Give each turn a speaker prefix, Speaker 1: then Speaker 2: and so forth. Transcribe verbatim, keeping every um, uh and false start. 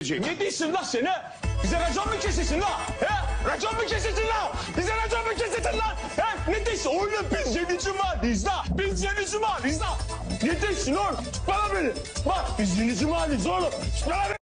Speaker 1: verecek. Ne diyorsun lan sen ha? Bize racon mu kesesin lan? He? Racon mu kesesin lan? Bize racon mu kesesin lan? He? Ne diyorsun? Oğlum biz yeni cumaliyiz lan. Biz yeni cumaliyiz lan. Ne diyorsun oğlum? Bana beni. Bak biz yeni cumaliyiz oğlum. Bana beni.